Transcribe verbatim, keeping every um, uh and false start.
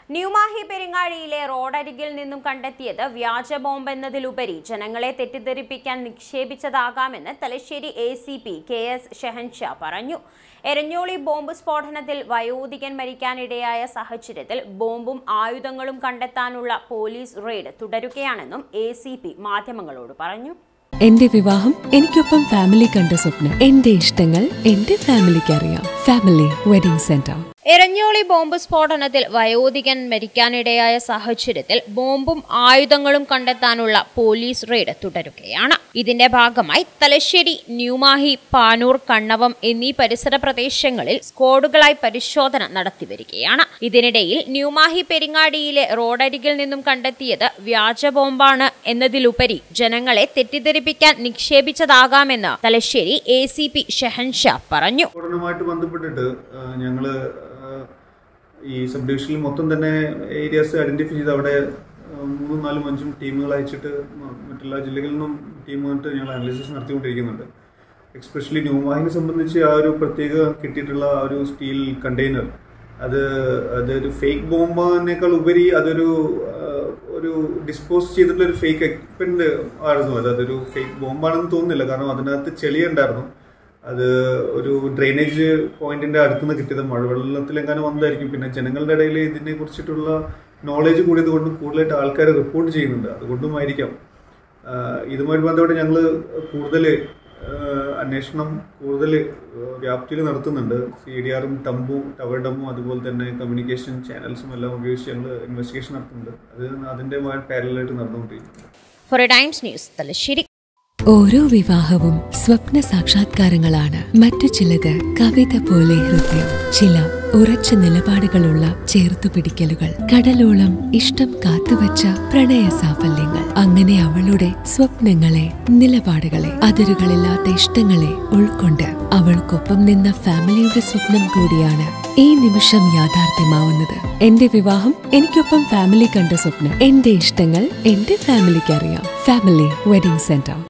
ന്യൂമാഹി പെരിങ്ങാഴിയിലെ റോഡരികിൽ നിന്നും കണ്ടെത്തിയത് വ്യാജ ബോംബെന്നതിലുപരി ജനങ്ങളെ തെറ്റിദ്ധരിപ്പിക്കാൻ നിക്ഷേപിച്ചതാകാമെന്ന് Thalassery A C P K S Shehanshah പറഞ്ഞു. എരഞ്ഞോളി ബോംബ് സ്ഫോടനത്തിൽ വയോധികൻ മരിക്കാനിടയായ സാഹചര്യത്തിൽ ബോംബും ആയുധങ്ങളും കണ്ടെത്താനുള്ള പോലീസ് റെയ്ഡ് തുടരുകയാണെന്നും എ സി പി മാധ്യമങ്ങളോട് പറഞ്ഞു. എന്റെ വിവാഹം എനിക്കൊപ്പം ഫാമിലി കണ്ട സ്വപ്നം. എന്റെ ഇഷ്ടങ്ങൾ എന്റെ ഫാമിലിക്ക് അറിയാം. Family wedding centre. Eranholi bomb സ്ഫോടനത്തിൽ വയോധികൻ മരിക്കാനിടയായ സാഹചര്യത്തിൽ ബോംബും ആയുധങ്ങളും കണ്ടെത്താനുള്ള പോലീസ് റെയ്ഡ് തുടരുകയാണ്. ഇതിന്റെ ഭാഗമായി തലശ്ശേരി, ന്യൂമാഹി, പാനൂർ, കണ്ണവം എന്നീ പരിസര പ്രദേശങ്ങളിൽ സ്ക്വാഡുകളായി പരിശോധന നടത്തിവരികയാണ്. ഇതിനിടയിൽ ന്യൂമാഹി പെരിങ്ങാടിയിലെ റോഡരികിൽ നിന്നും കണ്ടെത്തിയത് വ്യാജ ബോംബാണ് എന്നതിലുപരി ജനങ്ങളെ തെറ്റിദ്ധരിപ്പിക്കാൻ നിക്ഷേപിച്ചതാകാമെന്ന് Thalassery A C P Shehanshah പറഞ്ഞു. ഈ സബ് ഡിവിഷനിൽ മൊത്തം തന്നെ ഏരിയാസ് ഐഡന്റിഫൈ ചെയ്ത് അവിടെ മൂന്നും നാലും അഞ്ചും ടീമുകൾ അയച്ചിട്ട് മറ്റെല്ലാ ജില്ലകളിൽ നിന്നും ടീം വന്നിട്ട് ഞങ്ങൾ അനാലിസിസ് നടത്തിക്കൊണ്ടിരിക്കുന്നുണ്ട്. എക്സ്പെഷ്യലി ന്യൂമാഹിനെ സംബന്ധിച്ച് ആ ഒരു പ്രത്യേക കിട്ടിയിട്ടുള്ള ആ ഒരു സ്റ്റീൽ കണ്ടെയ്നർ, അത് അതൊരു ഫേക്ക് ബോംബിനേക്കാൾ ഉപരി അതൊരു ഒരു ഡിസ്പോസ് ചെയ്തിട്ടുള്ള ഒരു ഫേക്ക് എക്യുപ്മെന്റ് ആയിരുന്നു. അത് അതൊരു ഫേക്ക് ബോംബാണെന്ന് തോന്നുന്നില്ല, കാരണം അതിനകത്ത് ചെളിയുണ്ടായിരുന്നു. അത് ഒരു ഡ്രെയിനേജ് പോയിന്റിന്റെ അടുത്തുനിന്ന് കിട്ടിയത് മഴവെള്ളത്തിലെങ്ങാനും വന്നതായിരിക്കും. പിന്നെ ജനങ്ങളുടെ ഇടയിൽ ഇതിനെ കുറിച്ചിട്ടുള്ള നോളേജ് കൂടിയത് കൊണ്ടും കൂടുതലായിട്ട് ആൾക്കാർ റിപ്പോർട്ട് ചെയ്യുന്നുണ്ട്, അതുകൊണ്ടുമായിരിക്കാം. ഇതുമായി ബന്ധപ്പെട്ട് ഞങ്ങൾ കൂടുതൽ അന്വേഷണം കൂടുതൽ വ്യാപ്തിയിൽ നടത്തുന്നുണ്ട്. സി ഡി ആറും ടംബും ടവർ ഡമ്മും അതുപോലെ തന്നെ കമ്മ്യൂണിക്കേഷൻ ചാനൽസും എല്ലാം ഉപയോഗിച്ച് ഞങ്ങൾ ഇൻവെസ്റ്റിഗേഷൻ നടത്തുന്നുണ്ട്. അത് അതിൻ്റെ പാരലായിട്ട് നടന്നുകൊണ്ടിരിക്കുന്നു. Four times news Thalassery. ഓരോ വിവാഹവും സ്വപ്ന സാക്ഷാത്കാരങ്ങളാണ്. മറ്റു ചിലത് കവിത പോലെ ഹൃദയം, ചില ഉറച്ച നിലപാടുകളുള്ള ചേർത്തുപിടിക്കലുകൾ, കടലോളം ഇഷ്ടം കാത്തുവച്ച പ്രണയ സാഫല്യങ്ങൾ. അങ്ങനെ അവളുടെ സ്വപ്നങ്ങളെ, നിലപാടുകളെ, അതിരുകളില്ലാത്ത ഇഷ്ടങ്ങളെ ഉൾക്കൊണ്ട് അവൾക്കൊപ്പം നിന്ന ഫാമിലിയുടെ സ്വപ്നം കൂടിയാണ് ഈ നിമിഷം യാഥാർത്ഥ്യമാവുന്നത്. എന്റെ വിവാഹം എനിക്കൊപ്പം ഫാമിലി കണ്ട സ്വപ്നം. എന്റെ ഇഷ്ടങ്ങൾ എന്റെ ഫാമിലിക്ക് അറിയാം. Family wedding centre.